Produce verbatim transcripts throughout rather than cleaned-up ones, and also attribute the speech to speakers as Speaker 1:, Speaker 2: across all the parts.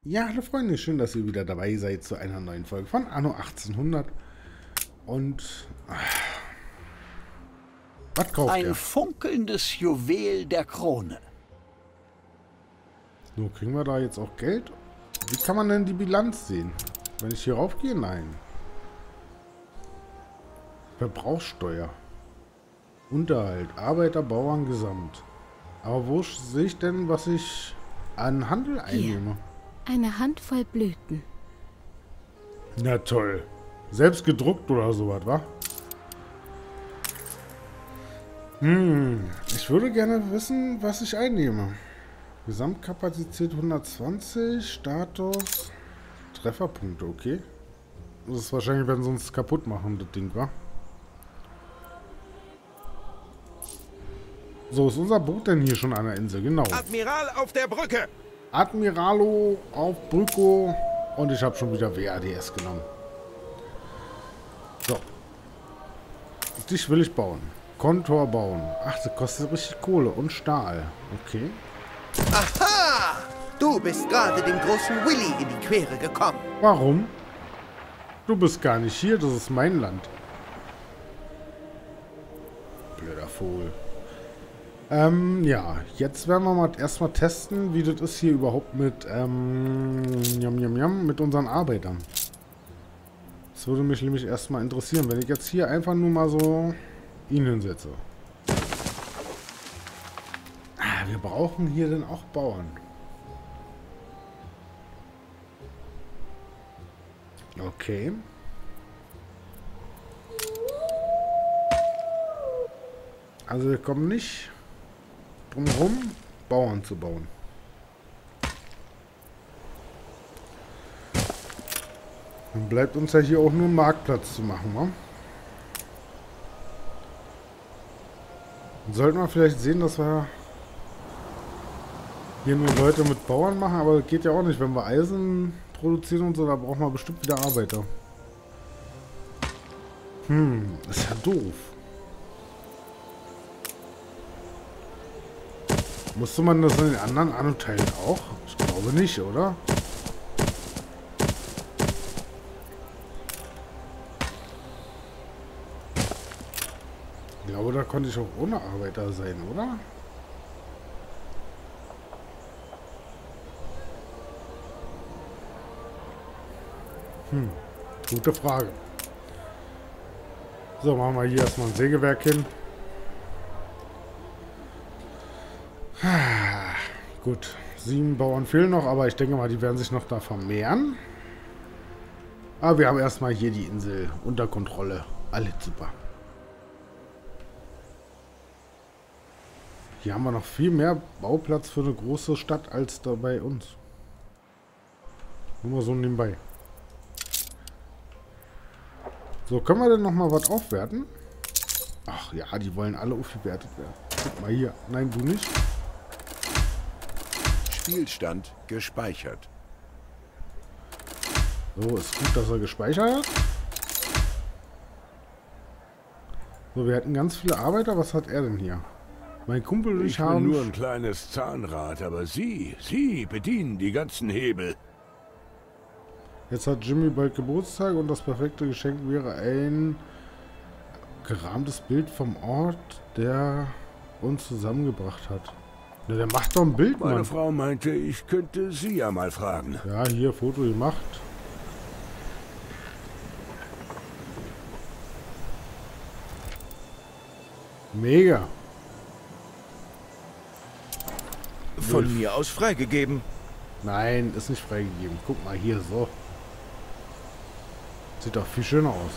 Speaker 1: Ja, hallo Freunde, schön, dass ihr wieder dabei seid zu einer neuen Folge von Anno achtzehnhundert. Und ach, was kauft
Speaker 2: Ein
Speaker 1: ihr?
Speaker 2: funkelndes Juwel der Krone.
Speaker 1: So, kriegen wir da jetzt auch Geld? Wie kann man denn die Bilanz sehen? Wenn ich hier raufgehe? Nein. Verbrauchssteuer. Unterhalt. Arbeiter, Bauern, Gesamt. Aber wo sehe ich denn, was ich an Handel einnehme?
Speaker 3: Eine Handvoll Blüten.
Speaker 1: Na toll. Selbst gedruckt oder sowas, wa? Hm, ich würde gerne wissen, was ich einnehme. Gesamtkapazität hundertzwanzig, Status, Trefferpunkte, okay. Das ist wahrscheinlich, wenn sie uns kaputt machen, das Ding, wa? So, ist unser Boot denn hier schon an der Insel? Genau.
Speaker 4: Admiral auf der Brücke!
Speaker 1: Admiralo auf Brücko. Und ich habe schon wieder W A D S genommen. So. Dich will ich bauen. Kontor bauen. Ach, das kostet richtig Kohle und Stahl. Okay.
Speaker 4: Aha! Du bist gerade dem großen Willy in die Quere gekommen.
Speaker 1: Warum? Du bist gar nicht hier, das ist mein Land. Blöder Vogel. Ähm, ja, jetzt werden wir mal erstmal testen, wie das ist hier überhaupt mit, ähm, jam, jam, jam, mit unseren Arbeitern. Das würde mich nämlich erstmal interessieren, wenn ich jetzt hier einfach nur mal so ihn hinsetze. Ah, wir brauchen hier dann auch Bauern. Okay. Also wir kommen nicht drum rum, Bauern zu bauen. Dann bleibt uns ja hier auch nur einen Marktplatz zu machen, wa? Dann sollten wir vielleicht sehen, dass wir hier nur Leute mit Bauern machen, aber das geht ja auch nicht. Wenn wir Eisen produzieren und so, da brauchen wir bestimmt wieder Arbeiter. Hm, ist ja doof. Musste man das in den anderen Anno-Teilen auch? Ich glaube nicht, oder? Ich glaube, da konnte ich auch ohne Arbeiter sein, oder? Hm, gute Frage. So, machen wir hier erstmal ein Sägewerk hin. Gut, sieben Bauern fehlen noch, aber ich denke mal, die werden sich noch da vermehren. Aber wir haben erstmal hier die Insel unter Kontrolle. Alles super. Hier haben wir noch viel mehr Bauplatz für eine große Stadt als da bei uns. Nur mal so nebenbei. So, können wir denn noch mal was aufwerten? Ach ja, die wollen alle aufgewertet werden. Guck mal hier. Nein, du nicht.
Speaker 4: Spielstand gespeichert.
Speaker 1: So, ist gut, dass er gespeichert hat. So, wir hatten ganz viele Arbeiter. Was hat er denn hier? Mein Kumpel und ich,
Speaker 5: Ich bin
Speaker 1: haben...
Speaker 5: nur ein kleines Zahnrad, aber Sie, Sie bedienen die ganzen Hebel.
Speaker 1: Jetzt hat Jimmy bald Geburtstag und das perfekte Geschenk wäre ein gerahmtes Bild vom Ort, der uns zusammengebracht hat. Ja, der macht doch ein Bild,
Speaker 5: Meine
Speaker 1: Mann.
Speaker 5: Frau meinte, ich könnte Sie ja mal fragen.
Speaker 1: Ja, hier, Foto gemacht. Mega.
Speaker 4: Von mir aus freigegeben.
Speaker 1: Nein, ist nicht freigegeben. Guck mal hier, so. Sieht doch viel schöner aus.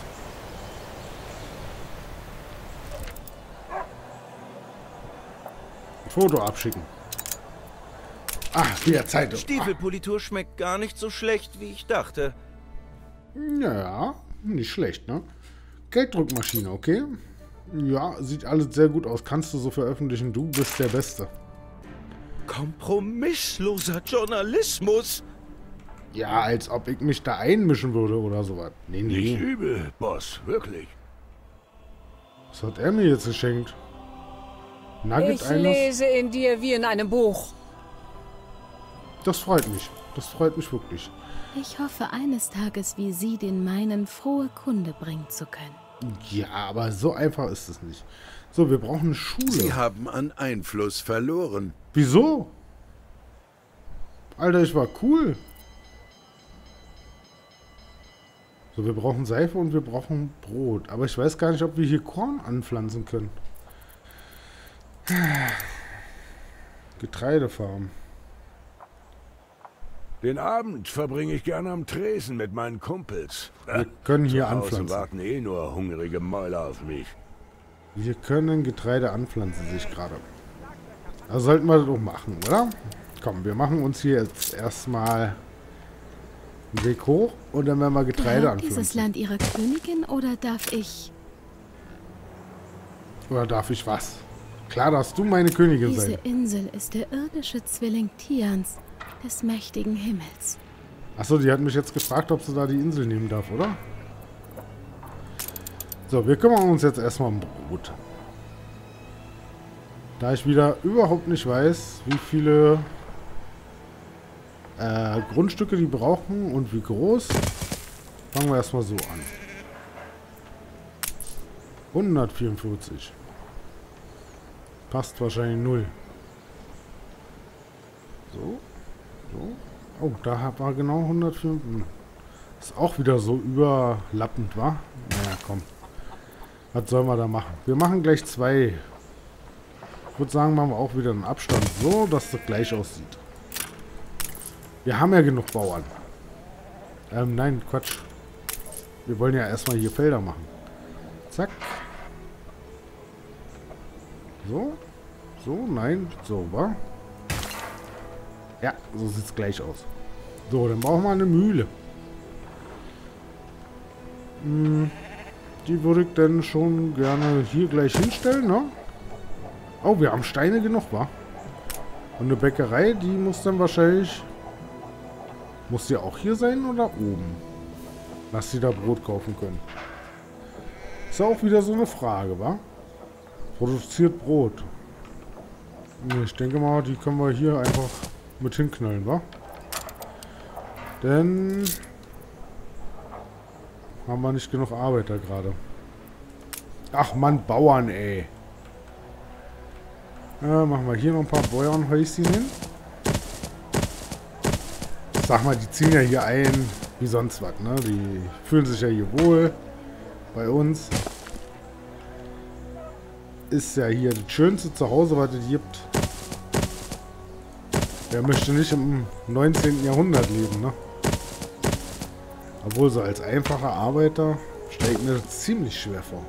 Speaker 1: Foto abschicken. Ach, wieder Zeitung.
Speaker 4: Stiefelpolitur schmeckt gar nicht so schlecht, wie ich dachte.
Speaker 1: Ja, nicht schlecht, ne? Gelddruckmaschine, okay? Ja, sieht alles sehr gut aus. Kannst du so veröffentlichen? Du bist der Beste.
Speaker 4: Kompromissloser Journalismus.
Speaker 1: Ja, als ob ich mich da einmischen würde oder sowas. Nee,
Speaker 5: Nicht
Speaker 1: nee.
Speaker 5: übel, Boss, wirklich.
Speaker 1: Was hat er mir jetzt geschenkt? Nugget
Speaker 6: Ich
Speaker 1: eines?
Speaker 6: lese in dir wie in einem Buch.
Speaker 1: Das freut mich. Das freut mich wirklich.
Speaker 3: Ich hoffe, eines Tages wie Sie den meinen frohe Kunde bringen zu können.
Speaker 1: Ja, aber so einfach ist es nicht. So, wir brauchen eine Schule.
Speaker 6: Sie haben an Einfluss verloren.
Speaker 1: Wieso? Alter, ich war cool. So, wir brauchen Seife und wir brauchen Brot. Aber ich weiß gar nicht, ob wir hier Korn anpflanzen können. Getreidefarm.
Speaker 5: Den Abend verbringe ich gerne am Tresen mit meinen Kumpels.
Speaker 1: Wir können hier
Speaker 5: Zu Hause
Speaker 1: anpflanzen.
Speaker 5: warten eh nur hungrige Mäuler auf mich.
Speaker 1: Wir können Getreide anpflanzen, sehe ich gerade. Also sollten wir das auch machen, oder? Komm, wir machen uns hier jetzt erstmal einen Weg hoch und dann werden wir Getreide
Speaker 3: Gehört dieses
Speaker 1: anpflanzen.
Speaker 3: Land Ihrer Königin oder darf ich...
Speaker 1: Oder darf ich was? Klar darfst du meine Königin
Speaker 3: Diese
Speaker 1: sein.
Speaker 3: Insel ist der irdische Zwilling Tians, des mächtigen Himmels.
Speaker 1: Achso, die hat mich jetzt gefragt, ob sie da die Insel nehmen darf, oder? So, wir kümmern uns jetzt erstmal um Brot. Da ich wieder überhaupt nicht weiß, wie viele äh, Grundstücke die brauchen und wie groß, fangen wir erstmal so an. hundertvierundvierzig. Passt wahrscheinlich null. So. So. Oh, da war genau hundertvier. Ist auch wieder so überlappend, wa? Naja, komm. Was sollen wir da machen? Wir machen gleich zwei. Ich würde sagen, machen wir auch wieder einen Abstand so, dass das gleich aussieht. Wir haben ja genug Bauern. Ähm, nein, Quatsch. Wir wollen ja erstmal hier Felder machen. Zack. So. So, nein. So, wa? Ja, so sieht es gleich aus. So, dann brauchen wir eine Mühle. Hm, die würde ich dann schon gerne hier gleich hinstellen, ne? Oh, wir haben Steine genug, wa? Und eine Bäckerei, die muss dann wahrscheinlich... Muss die auch hier sein oder oben? Dass sie da Brot kaufen können. Ist ja auch wieder so eine Frage, wa? Produziert Brot. Ich denke mal, die können wir hier einfach mit hinknallen, wa? Denn haben wir nicht genug Arbeiter gerade. Ach Mann, Bauern, ey. Ja, machen wir hier noch ein paar Bauernhäuschen hin. Sag mal, die ziehen ja hier ein wie sonst was, ne? Die fühlen sich ja hier wohl bei uns. Ist ja hier das schönste Zuhause, was es gibt. Wer möchte nicht im neunzehnten Jahrhundert leben, ne? Obwohl, so als einfacher Arbeiter stelle ich mir das ziemlich schwer vor.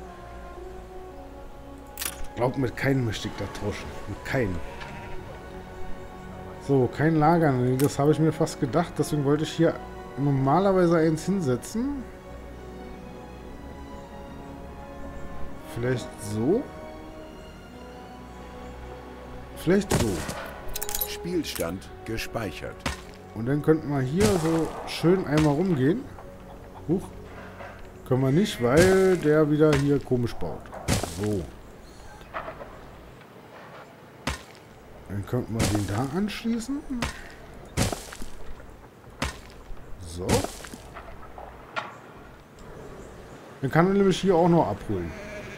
Speaker 1: Ich glaube, mit keinem möchte ich da tauschen. Mit keinem. So, kein Lager. Nee, das habe ich mir fast gedacht. Deswegen wollte ich hier normalerweise eins hinsetzen. Vielleicht so. Vielleicht so.
Speaker 6: Spielstand gespeichert.
Speaker 1: Und dann könnten wir hier so schön einmal rumgehen. Huch. Können wir nicht, weil der wieder hier komisch baut. So. Dann könnten wir den da anschließen. So. Dann kann er nämlich hier auch noch abholen.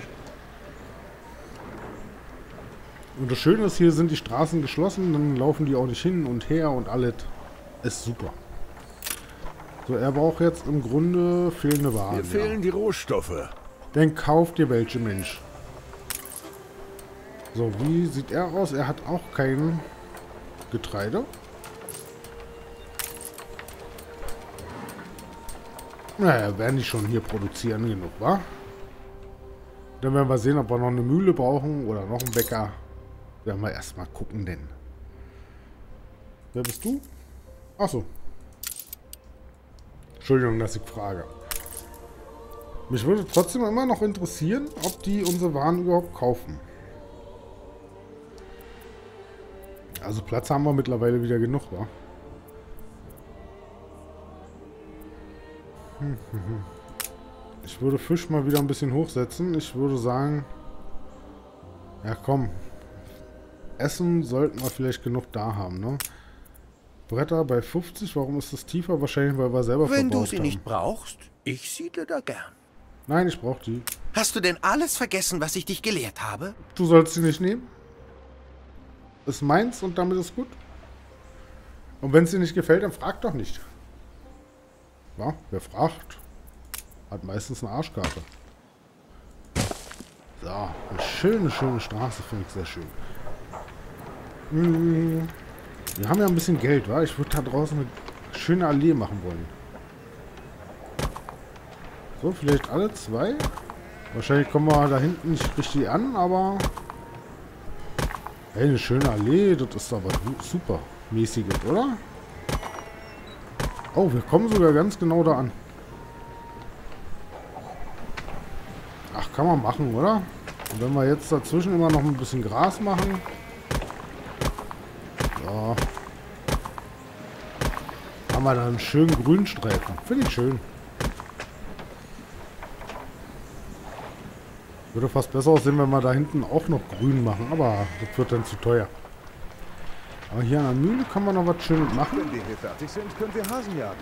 Speaker 1: Und das Schöne ist, hier sind die Straßen geschlossen, dann laufen die auch nicht hin und her und alles. Ist super. So, er braucht jetzt im Grunde fehlende Waren.
Speaker 5: Mir fehlen
Speaker 1: ja.
Speaker 5: die Rohstoffe.
Speaker 1: Dann kauft ihr welche, Mensch. So, wie sieht er aus? Er hat auch kein Getreide. Naja, werden die schon hier produzieren genug, wa? Dann werden wir sehen, ob wir noch eine Mühle brauchen oder noch einen Bäcker. Werden wir erstmal gucken, denn. Wer bist du? Achso. Entschuldigung, dass ich frage. Mich würde trotzdem immer noch interessieren, ob die unsere Waren überhaupt kaufen. Also Platz haben wir mittlerweile wieder genug, wa? Hm, hm, hm. Ich würde Fisch mal wieder ein bisschen hochsetzen. Ich würde sagen... Ja, komm. Essen sollten wir vielleicht genug da haben, ne? Bretter bei fünfzig. Warum ist das tiefer? Wahrscheinlich, weil wir selber
Speaker 4: Wenn du
Speaker 1: verbaut
Speaker 4: sie
Speaker 1: haben.
Speaker 4: nicht brauchst, ich siedle da gern.
Speaker 1: Nein, ich brauche die.
Speaker 4: Hast du denn alles vergessen, was ich dich gelehrt habe?
Speaker 1: Du sollst sie nicht nehmen. Ist meins und damit ist gut. Und wenn es dir nicht gefällt, dann frag doch nicht. Ja, wer fragt, hat meistens eine Arschkarte. So, eine schöne, schöne Straße, finde ich sehr schön. Hm, wir haben ja ein bisschen Geld, wa? Ich würde da draußen eine schöne Allee machen wollen. So, vielleicht alle zwei. Wahrscheinlich kommen wir da hinten nicht richtig an, aber... Hey, eine schöne Allee, das ist aber super mäßig, oder? Oh, wir kommen sogar ganz genau da an. Ach, kann man machen, oder? Und wenn wir jetzt dazwischen immer noch ein bisschen Gras machen. So. Haben wir da einen schönen grünen Streifen. Finde ich schön. Würde fast besser aussehen, wenn wir da hinten auch noch grün machen, aber das wird dann zu teuer. Aber hier an der Mühle kann man noch was Schönes machen.
Speaker 7: Wenn wir hier fertig sind, können wir Hasen jagen.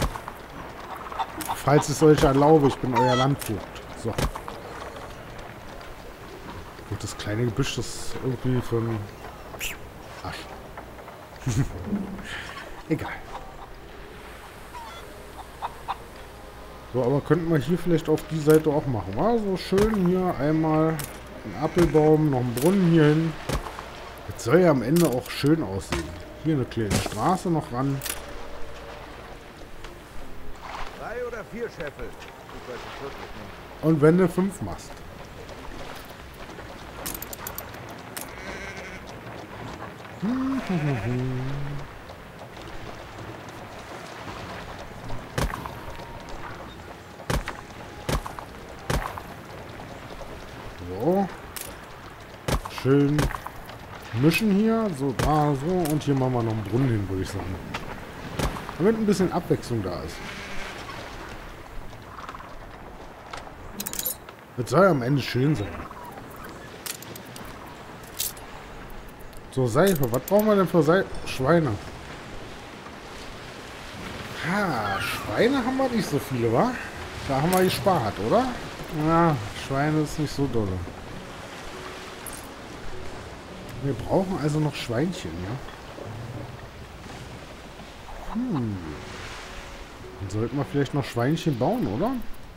Speaker 1: Falls ich es euch erlaube, ich bin euer Landvogt. So. Gut, das kleine Gebüsch ist irgendwie für einen Arsch. Egal. So, aber könnten wir hier vielleicht auf die Seite auch machen. Also schön hier einmal ein Apfelbaum, noch ein Brunnen hier hin. Das soll ja am Ende auch schön aussehen. Hier eine kleine Straße noch ran.
Speaker 7: Drei oder vier Scheffel? Ich weiß es wirklich nicht.
Speaker 1: Und wenn du fünf machst. So. Schön mischen hier. So, da, so. Und hier machen wir noch einen Brunnen hin, würde ich sagen. Damit ein bisschen Abwechslung da ist. Das soll ja am Ende schön sein. So, Seife. Was brauchen wir denn für Seife? Schweine. Ha, Schweine haben wir nicht so viele, wa? Da haben wir gespart, oder? Ja, Schweine ist nicht so dolle. Wir brauchen also noch Schweinchen, ja? Hm. Dann sollten wir vielleicht noch Schweinchen bauen, oder?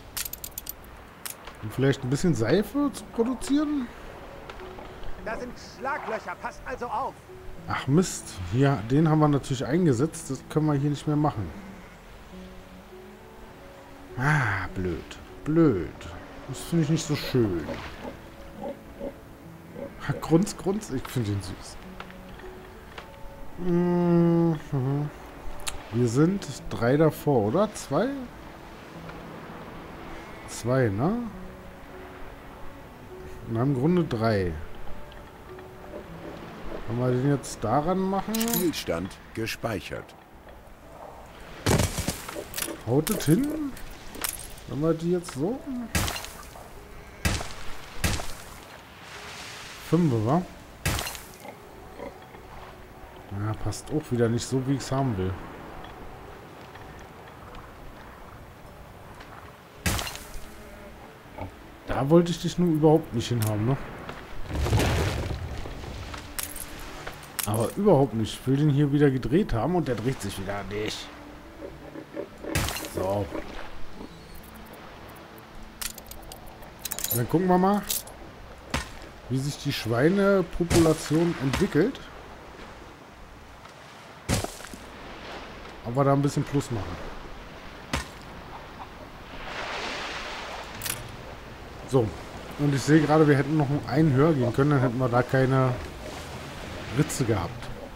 Speaker 1: Um vielleicht ein bisschen Seife zu produzieren?
Speaker 7: Da sind Schlaglöcher, passt also auf!
Speaker 1: Ach Mist, hier, den haben wir natürlich eingesetzt. Das können wir hier nicht mehr machen. Ah, blöd. Blöd. Das finde ich nicht so schön. Ha, Grunz, Grunz, ich finde ihn süß. Mhm. Wir sind drei davor, oder? Zwei? Zwei, ne? Na, im Grunde drei. Können wir den jetzt daran machen?
Speaker 6: Spielstand gespeichert.
Speaker 1: Haut es hin? Wenn wir die jetzt so... Fünfe, wa? Ja, passt auch wieder nicht so, wie ich es haben will. Da wollte ich dich nun überhaupt nicht hinhaben, ne? Aber überhaupt nicht. Ich will den hier wieder gedreht haben und der dreht sich wieder nicht. So. Und dann gucken wir mal, wie sich die Schweinepopulation entwickelt. Ob wir da ein bisschen Plus machen. So. Und ich sehe gerade, wir hätten noch einen höher gehen können, dann hätten wir da keine Ritze gehabt.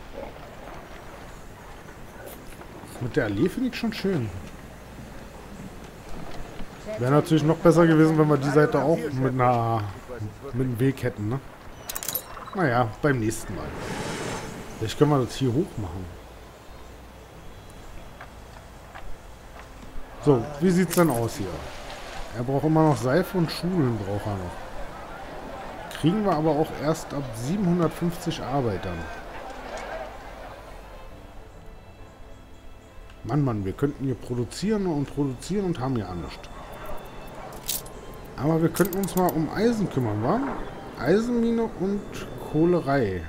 Speaker 1: Mit der Allee finde ich schon schön. Wäre natürlich noch besser gewesen, wenn wir die Seite auch mit einer mit einem Weg hätten, ne? Naja, beim nächsten Mal. Vielleicht können wir das hier hoch machen. So, wie sieht's denn aus hier? Er braucht immer noch Seife und Schulen braucht er noch. Kriegen wir aber auch erst ab siebenhundertfünfzig Arbeitern. Mann, Mann, wir könnten hier produzieren und produzieren und haben ja nichts. Aber wir könnten uns mal um Eisen kümmern, wa? Eisenmine und Kohlerei.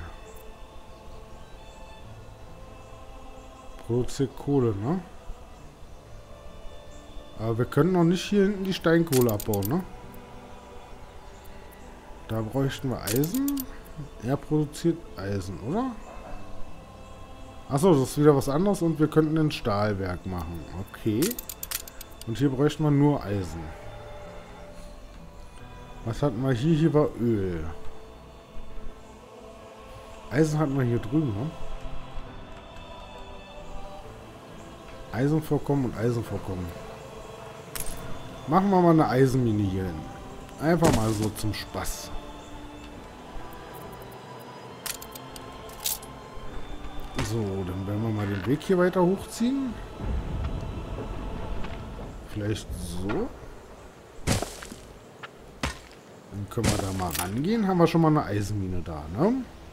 Speaker 1: Produziert Kohle, ne? Aber wir können noch nicht hier hinten die Steinkohle abbauen, ne? Da bräuchten wir Eisen. Er produziert Eisen, oder? Achso, das ist wieder was anderes und wir könnten ein Stahlwerk machen. Okay. Und hier bräuchten wir nur Eisen. Was hatten wir hier? Hier war Öl. Eisen hatten wir hier drüben, ne? Eisenvorkommen und Eisenvorkommen. Machen wir mal eine Eisenmine hier hin. Einfach mal so zum Spaß. So, dann werden wir mal den Weg hier weiter hochziehen. Vielleicht so. Dann können wir da mal rangehen. Haben wir schon mal eine Eisenmine da, ne?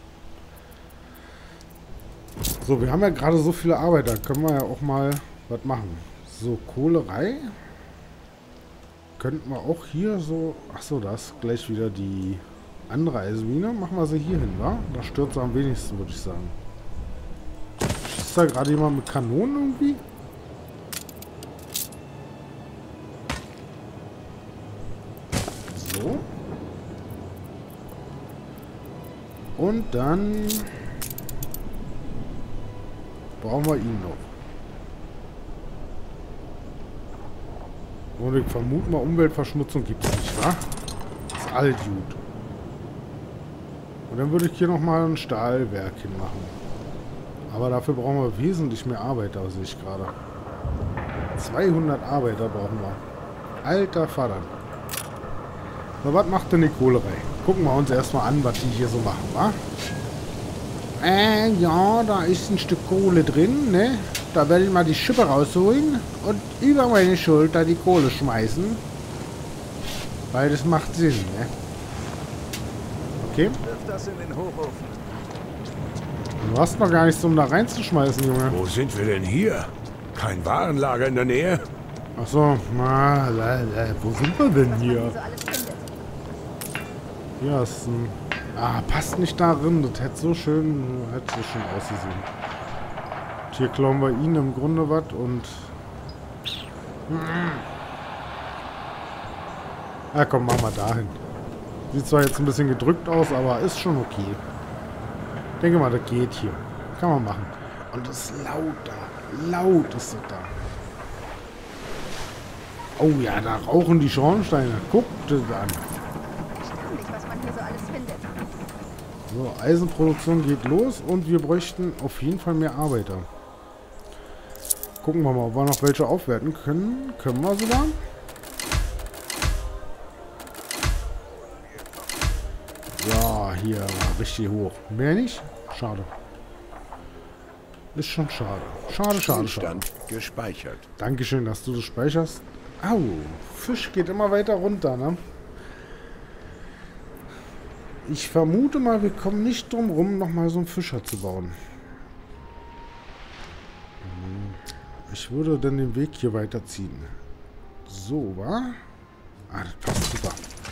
Speaker 1: So, wir haben ja gerade so viele Arbeiter. Können wir ja auch mal was machen. So, Kohlerei. Könnten wir auch hier so... Achso, da ist gleich wieder die andere Eisenmine. Machen wir sie hier hin, wa? Da stört sie am wenigsten, würde ich sagen. Ist da gerade jemand mit Kanonen irgendwie? So. Und dann brauchen wir ihn noch. Und ich vermute mal, Umweltverschmutzung gibt es nicht, wa? Das ist alles gut. Und dann würde ich hier nochmal ein Stahlwerk hinmachen. Aber dafür brauchen wir wesentlich mehr Arbeiter, sehe ich gerade. zweihundert Arbeiter brauchen wir. Alter Vater. So, was macht denn die Kohlerei? Gucken wir uns erstmal an, was die hier so machen, wa? Äh, ja, da ist ein Stück Kohle drin, ne? Da werde ich mal die Schippe rausholen und über meine Schulter die Kohle schmeißen. Weil das macht Sinn, ne? Okay.
Speaker 7: Wirf das in den Hochofen.
Speaker 1: Du hast noch gar nichts, um da reinzuschmeißen, Junge.
Speaker 5: Wo sind wir denn hier? Kein Warenlager in der Nähe?
Speaker 1: Achso, na, la, la, wo sind wir denn hier? Hier ist ein... Ah, passt nicht darin. Das hätte so schön... Hätte so schön ausgesehen. Und hier klauen wir ihn im Grunde was und... Ja, komm, machen wir dahin. Sieht zwar jetzt ein bisschen gedrückt aus, aber ist schon okay. Ich denke mal, das geht hier. Kann man machen. Und es ist laut da. Laut ist es da. Oh ja, da rauchen die Schornsteine. Guckt das an.
Speaker 8: Was man hier so alles findet.
Speaker 1: So, Eisenproduktion geht los und wir bräuchten auf jeden Fall mehr Arbeiter. Gucken wir mal, ob wir noch welche aufwerten können. Können wir sogar. Ja, hier war richtig hoch. Mehr nicht? Schade. Ist schon schade. Schade, schade, schade.
Speaker 6: Zustand gespeichert.
Speaker 1: Dankeschön, dass du das speicherst. Au, Fisch geht immer weiter runter, ne? Ich vermute mal, wir kommen nicht drum rum, nochmal so einen Fischer zu bauen. Ich würde dann den Weg hier weiterziehen. So, wa? Ah, das passt super.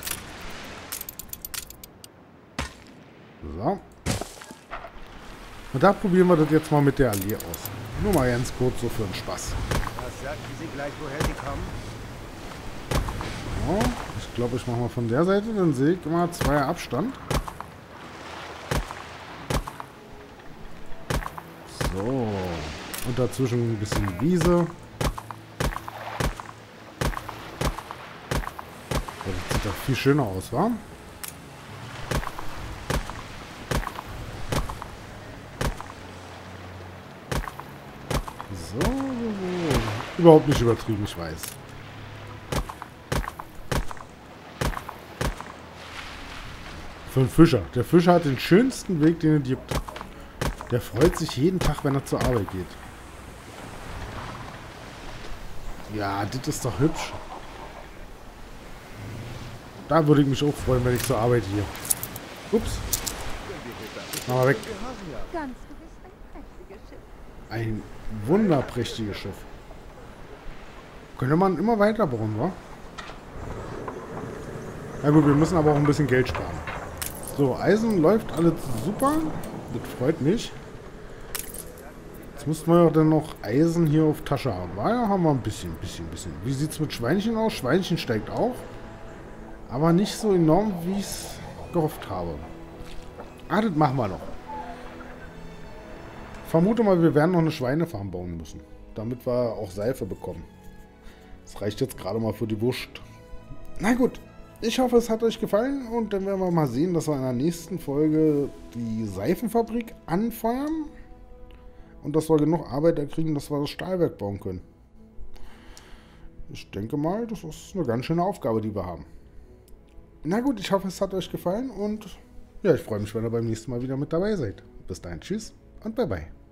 Speaker 1: So. Und da probieren wir das jetzt mal mit der Allee aus. Nur mal ganz kurz so für den Spaß.
Speaker 7: Was sagten Sie gleich, woher Sie kommen?
Speaker 1: So, ich glaube, ich mache mal von der Seite, dann sehe ich immer zwei Abstand. So. Und dazwischen ein bisschen Wiese. Das sieht doch viel schöner aus, wa? So, so, so. Überhaupt nicht übertrieben, ich weiß. Für einen Fischer. Der Fischer hat den schönsten Weg, den es gibt. Der freut sich jeden Tag, wenn er zur Arbeit geht. Ja, das ist doch hübsch. Da würde ich mich auch freuen, wenn ich zur Arbeit gehe. Ups. Mach mal weg.
Speaker 8: Ganz gewiss ein prächtiges Schiff.
Speaker 1: Ein wunderprächtiges Schiff. Könnte man immer weiter bauen, wa? Na gut, wir müssen aber auch ein bisschen Geld sparen. So, Eisen läuft alles super. Das freut mich. Jetzt müssten wir ja dann noch Eisen hier auf Tasche haben. Ah, ja, haben wir ein bisschen, bisschen, bisschen. Wie sieht es mit Schweinchen aus? Schweinchen steigt auch. Aber nicht so enorm, wie ich es gehofft habe. Ah, das machen wir noch. Vermute mal, wir werden noch eine Schweinefarm bauen müssen. Damit wir auch Seife bekommen. Das reicht jetzt gerade mal für die Wurst. Na gut. Ich hoffe, es hat euch gefallen. Und dann werden wir mal sehen, dass wir in der nächsten Folge die Seifenfabrik anfeuern. Und dass wir genug Arbeiter kriegen, dass wir das Stahlwerk bauen können. Ich denke mal, das ist eine ganz schöne Aufgabe, die wir haben. Na gut, ich hoffe, es hat euch gefallen. Und ja, ich freue mich, wenn ihr beim nächsten Mal wieder mit dabei seid. Bis dahin, tschüss und bye bye.